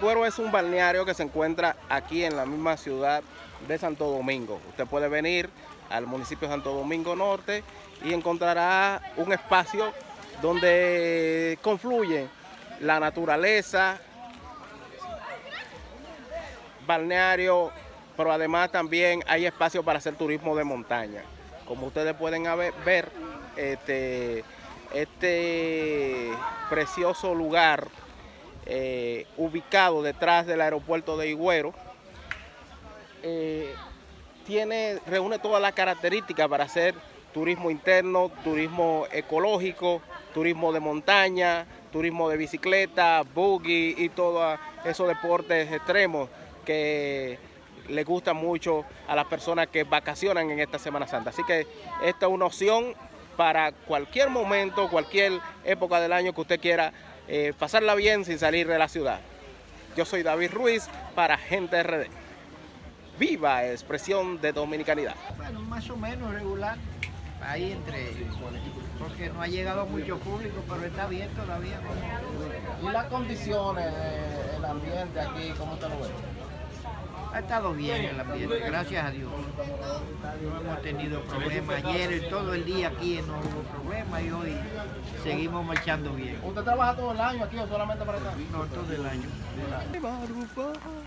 Higüero es un balneario que se encuentra aquí en la misma ciudad de Santo Domingo. Usted puede venir al municipio de Santo Domingo Norte y encontrará un espacio donde confluyen la naturaleza, balneario, pero además también hay espacio para hacer turismo de montaña. Como ustedes pueden ver, este precioso lugar ubicado detrás del aeropuerto de Higüero reúne todas las características para hacer turismo interno, turismo ecológico, turismo de montaña, turismo de bicicleta, buggy y todos esos deportes extremos que les gusta mucho a las personas que vacacionan en esta Semana Santa. Así que esta es una opción para cualquier momento, cualquier época del año que usted quiera pasarla bien sin salir de la ciudad. Yo soy David Ruiz para Gente RD. Viva expresión de dominicanidad. Bueno, más o menos regular, ahí porque no ha llegado mucho público, pero está bien todavía. ¿Y las condiciones, el ambiente aquí, cómo te lo ves? Ha estado bien el ambiente, gracias a Dios. No hemos tenido problemas. Ayer, todo el día aquí no hubo problemas y hoy seguimos marchando bien. ¿Usted trabaja todo el año aquí o solamente para acá? No, todo el año.